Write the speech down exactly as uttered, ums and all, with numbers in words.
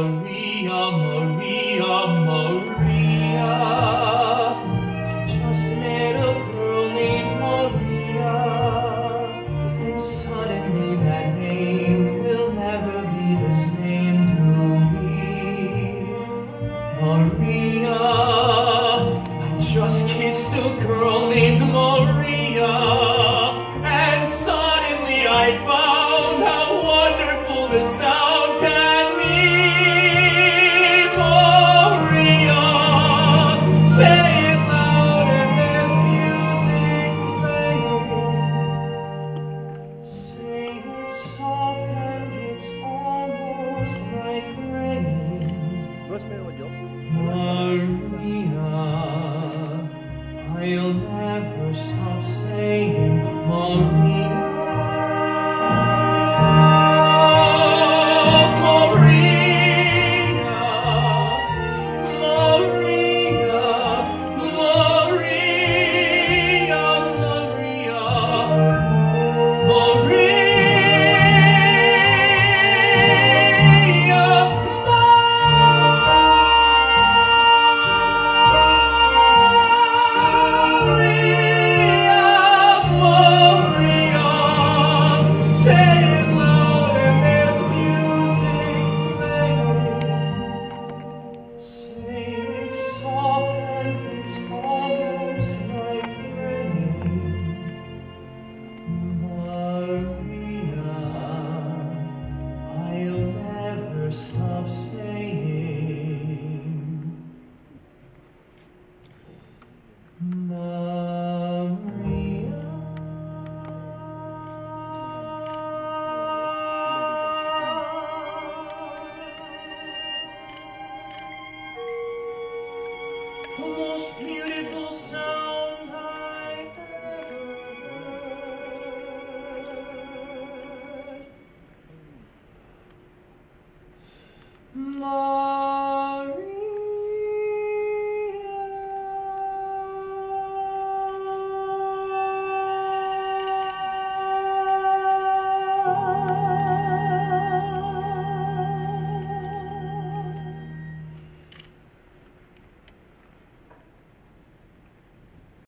Maria, Maria, Maria. Just met a girl named Maria, and suddenly that name will never be the same to me. Maria, I just kissed a girl named Maria, and suddenly I found how wonderful the sound can be. Maria, say it loud and there's music playing. Say it soft and it's almost like rain. Maria, I'll never stop saying Maria. Stop saying Maria. The most beautiful sound I've ever heard.